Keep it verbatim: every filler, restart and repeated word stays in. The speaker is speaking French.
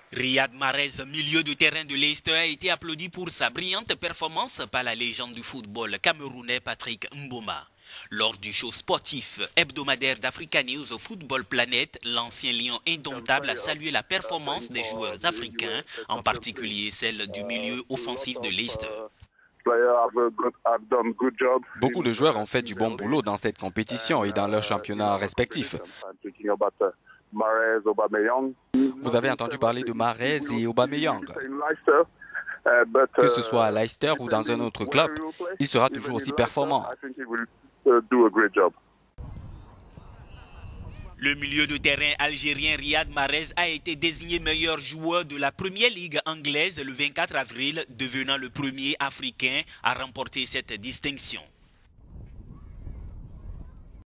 Riyad Mahrez, milieu de terrain de Leicester, a été applaudi pour sa brillante performance par la légende du football camerounais Patrick Mboma. Lors du show sportif hebdomadaire d'Africa News au Football Planet, l'ancien lion indomptable a salué la performance des joueurs africains, en particulier celle du milieu offensif de Leicester. Beaucoup de joueurs ont fait du bon boulot dans cette compétition et dans leurs championnats respectifs. Vous avez entendu parler de Mahrez et Aubameyang. Que ce soit à Leicester ou dans un autre club, il sera toujours aussi performant. Le milieu de terrain algérien Riyad Mahrez a été désigné meilleur joueur de la Première Ligue anglaise le vingt-quatre avril, devenant le premier Africain à remporter cette distinction.